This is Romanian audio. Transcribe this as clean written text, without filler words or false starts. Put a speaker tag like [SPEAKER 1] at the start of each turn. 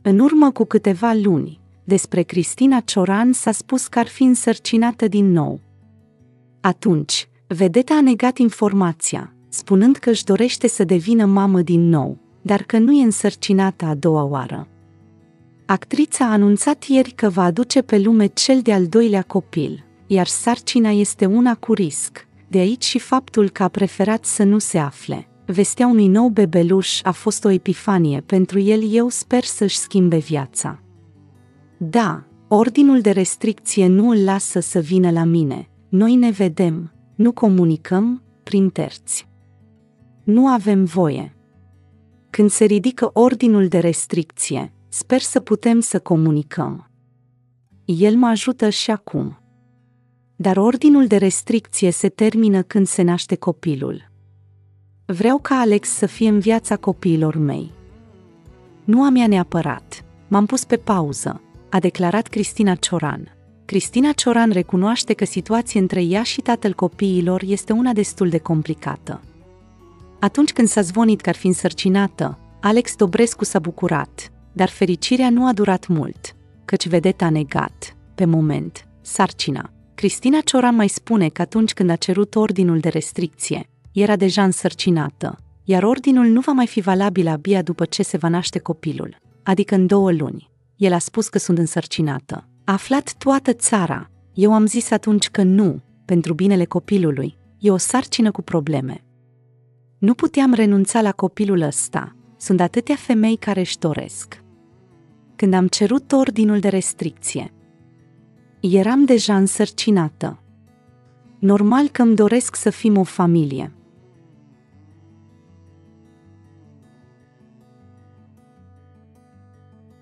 [SPEAKER 1] În urmă cu câteva luni, despre Cristina Cioran s-a spus că ar fi însărcinată din nou. Atunci, vedeta a negat informația, spunând că își dorește să devină mamă din nou, dar că nu e însărcinată a doua oară. Actrița a anunțat ieri că va aduce pe lume cel de-al doilea copil, iar sarcina este una cu risc, de aici și faptul că a preferat să nu se afle. Vestea unui nou bebeluș a fost o epifanie pentru el, eu sper să-și schimbe viața. Da, ordinul de restricție nu îl lasă să vină la mine, noi ne vedem, nu comunicăm, prin terți. Nu avem voie. Când se ridică ordinul de restricție, sper să putem să comunicăm. El mă ajută și acum. Dar ordinul de restricție se termină când se naște copilul. Vreau ca Alex să fie în viața copiilor mei. Nu a mea neapărat, m-am pus pe pauză, a declarat Cristina Cioran. Cristina Cioran recunoaște că situația între ea și tatăl copiilor este una destul de complicată. Atunci când s-a zvonit că ar fi însărcinată, Alex Dobrescu s-a bucurat, dar fericirea nu a durat mult, căci vedeta a negat, pe moment, sarcina. Cristina Cioran mai spune că atunci când a cerut ordinul de restricție, era deja însărcinată, iar ordinul nu va mai fi valabil abia după ce se va naște copilul, adică în 2 luni. El a spus că sunt însărcinată. A aflat toată țara. Eu am zis atunci că nu, pentru binele copilului, e o sarcină cu probleme. Nu puteam renunța la copilul ăsta. Sunt atâtea femei care își doresc. Când am cerut ordinul de restricție, eram deja însărcinată. Normal că îmi doresc să fim o familie.